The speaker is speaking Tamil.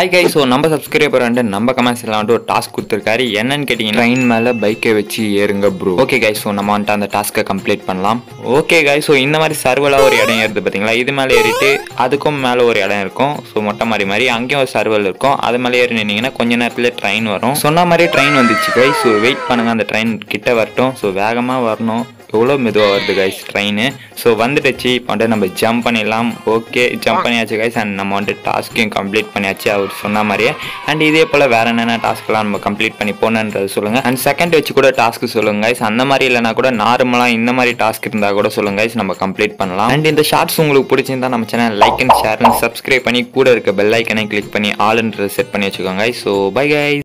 Hi guys, so நம்ம சப்ஸ்கிரைபர் வந்து நம்ம கமெண்ட்ஸ்ல வந்து ஒரு டாஸ்க் கொடுத்திருக்காரு. என்னன்னு கேட்டிங்கன்னா ட்ரெயின் மேல பைக்கை வச்சு ஏறுங்க ப்ரோ. ஓகே गाइस, so நம்ம வந்து அந்த டாஸ்கை கம்ப்ளீட் பண்ணலாம். ஓகே गाइस, so இந்த மாதிரி சர்வலா ஒரு இடம் ஏறுது பாத்தீங்களா? இது மேல ஏறிட்டு அதுக்கும் மேல ஒரு இடம் இருக்கும். ஸோ மொட்டை மாதிரி அங்கேயும் ஒரு சர்வல் இருக்கும். அது மேலே ஏறி நின்னீங்கன்னா கொஞ்ச நேரத்துல ட்ரெயின் வரும். சொன்ன மாதிரி ட்ரெயின் வந்துச்சு गाइस. ஸோ வெயிட் பண்ணுங்க, அந்த ட்ரெயின் கிட்ட வரட்டும். ஸோ வேகமா வரணும். எவ்வளோ மெதுவாக வருது கைஸ் ட்ரெயின். ஸோ வந்துடுச்சு. இப்போ வந்துட்டு நம்ம ஜம்ப் பண்ணிடலாம். ஓகே, ஜம்ப் பண்ணியாச்சு கைஸ். அண்ட் நம்ம வந்துட்டு டாஸ்க்கையும் கம்ப்ளீட் பண்ணியாச்சு அவர் சொன்ன மாதிரியே. அண்ட் இதே போல் வேறு என்னென்ன டாஸ்க்லாம் நம்ம கம்ப்ளீட் பண்ணி போகணுன்றது சொல்லுங்கள். அண்ட் செகண்ட் வச்சு கூட டாஸ்க்கு சொல்லுங்கள் கைஸ். அந்த மாதிரி இல்லைனா கூட நார்மலாக இந்த மாதிரி டாஸ்க் இருந்தால் கூட சொல்லுங்கள் கைஸ், நம்ம கம்ப்ளீட் பண்ணலாம். அண்ட் இந்த ஷார்ட்ஸ் உங்களுக்கு பிடிச்சிருந்தா நம்ம channel like and share and subscribe பண்ணி கூட இருக்க பெல் ஐக்கனை கிளிக் பண்ணி ஆல்ன்றது செட் பண்ணி வச்சுக்கோங்க. So bye guys.